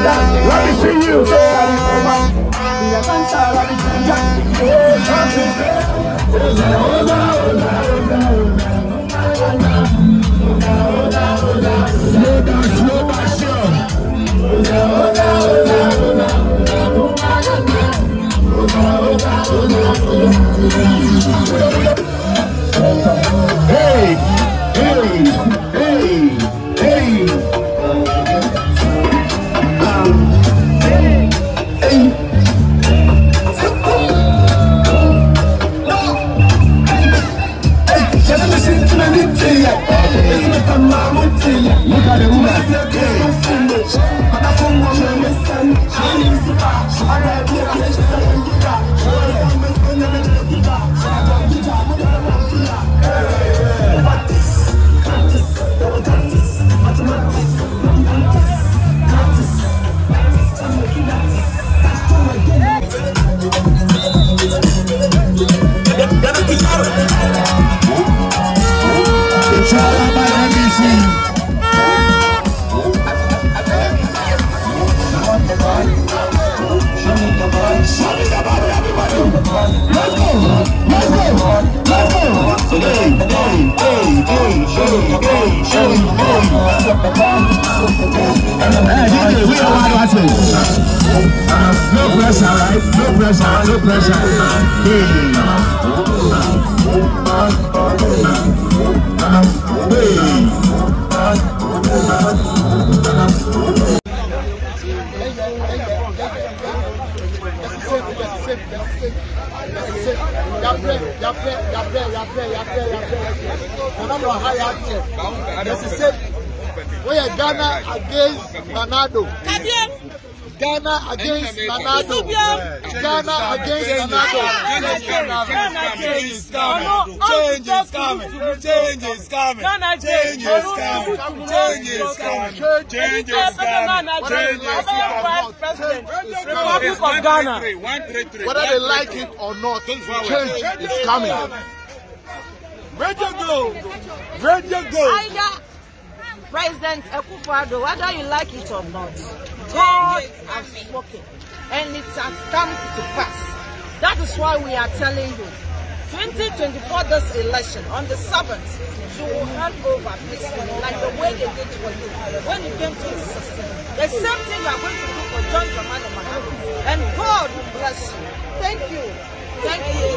Let me see you. Hey, hey, hey, hey. Look at the woman. It's all about NBC. No pressure, right? No pressure, no pressure. We are Ghana against Nanado. Ghana against Nanado. Ghana against Nanado. Change is coming. Change is coming. Change is coming. Change is coming. Change is coming. Change is coming. Republic of Ghana. Whether they like it or not, change is coming. Ready go. Ready go. President Akufo-Addo, whether you like it or not, God has spoken and it has come to pass. That is why we are telling you, 2024 this election, on the 7th, you will hand over peacefully like the way they did for you when you came to 2016. The same thing we are going to do for John Dramani Mahama. And God will bless you. Thank you. Thank you.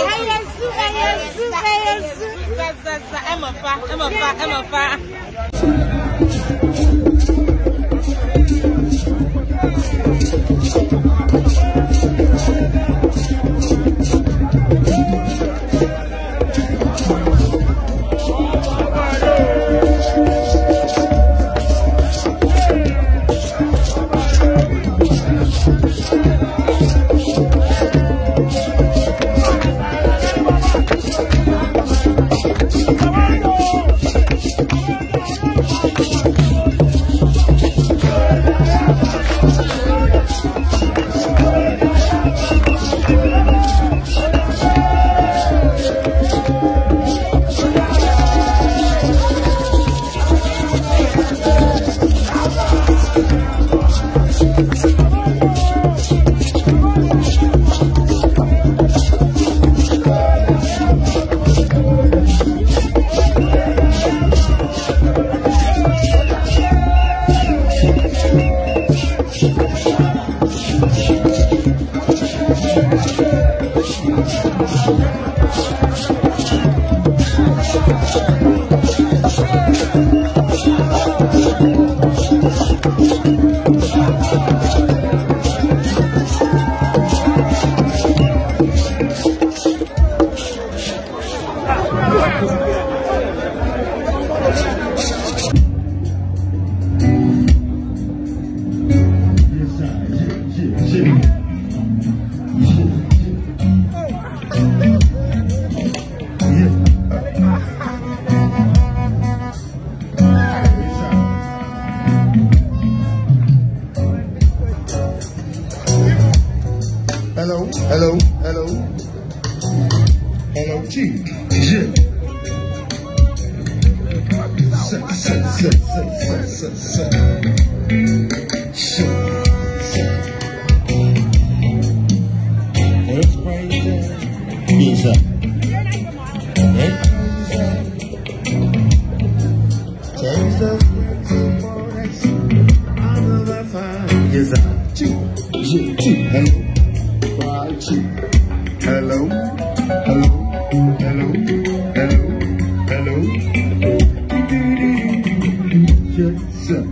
Hello, G. Yeah. Hello, hello, hello, hello, hello. Yes, sir.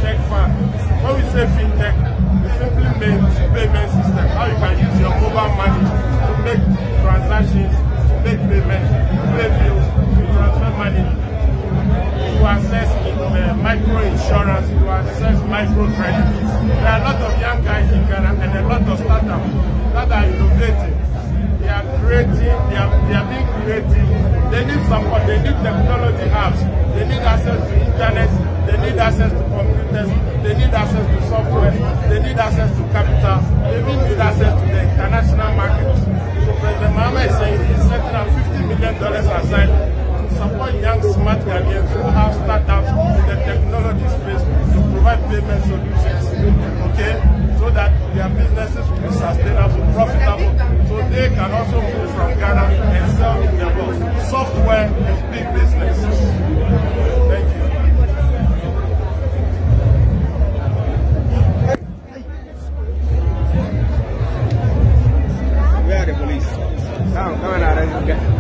fintech fund. When we say fintech, it simply means payment system. How you can use your mobile money to make transactions, to make payments, to pay bills, to transfer money, to access micro insurance, to access microcredit. There are a lot of young guys in Ghana and a lot of startups that are innovating. They are creating, they are being creative. They need support, they need technology apps, they need access to internet, they need access to computers, they need access to software, they need access to capital, they need access to the international markets. So President Mahama is saying he's setting up $50 million aside to support young smart Ghanaians who have startups in the technology space to provide payment solutions, okay, so that their businesses will be sustainable, profitable, so they can also move from Ghana and sell to the world. Software is big business. Thank you. Where are the police? Come on out, okay.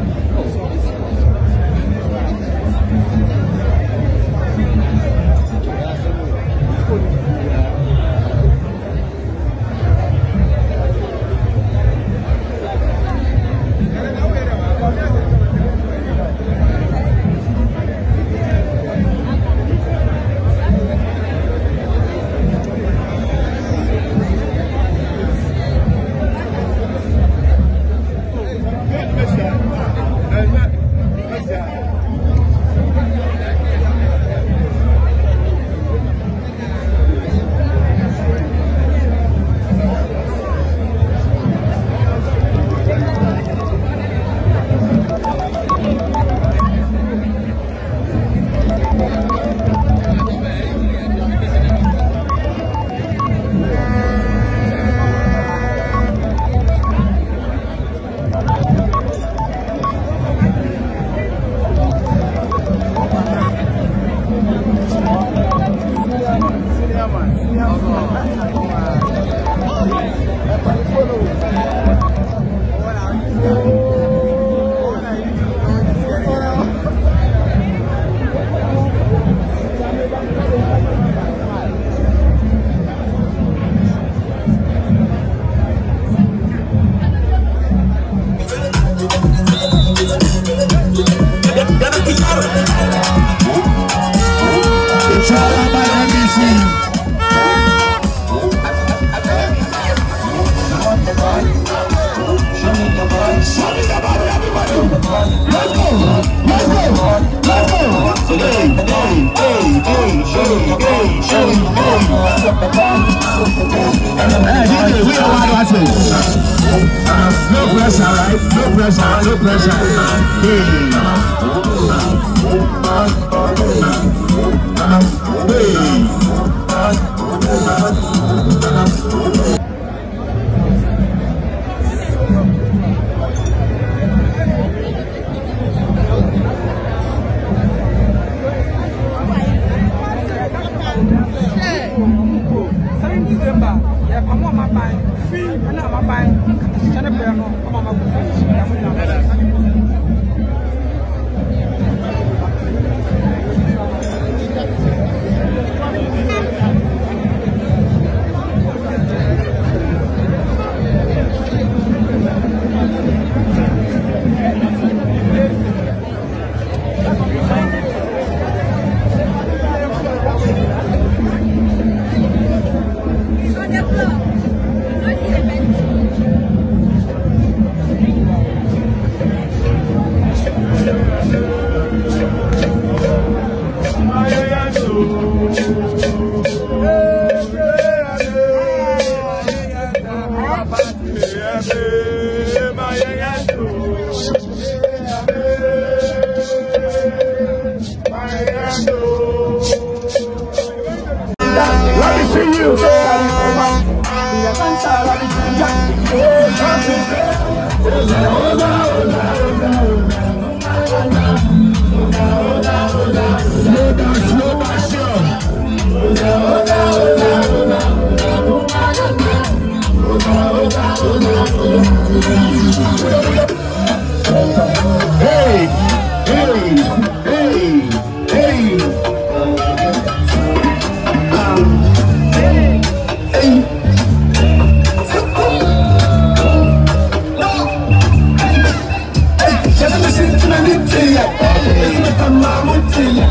No pressure, right? No pressure, no pressure.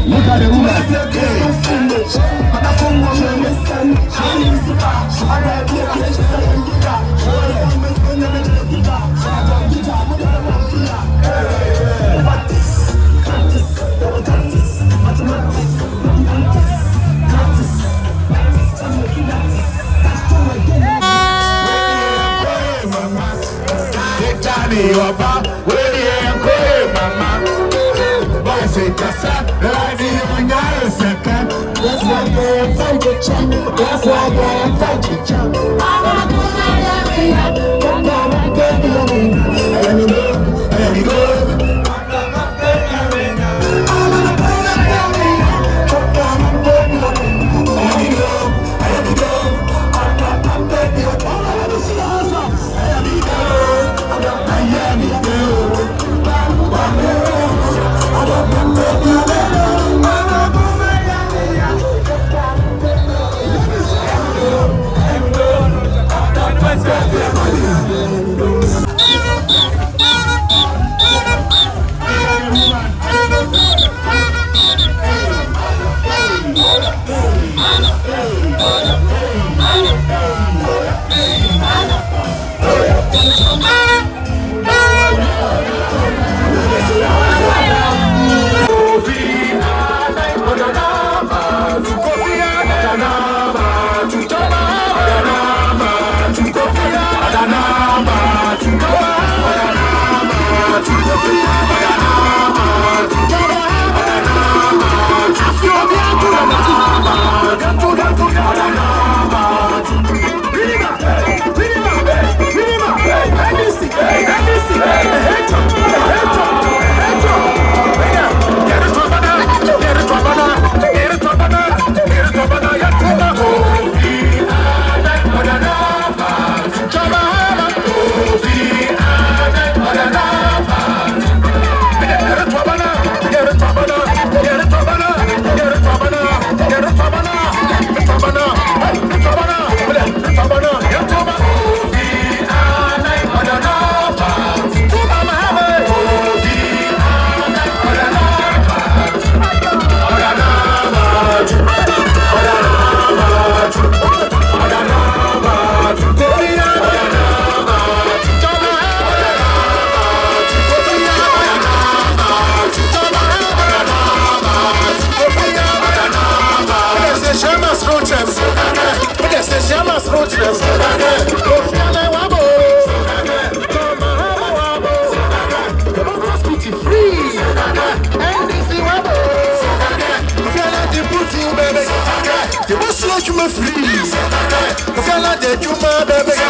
Look at the woman. Free.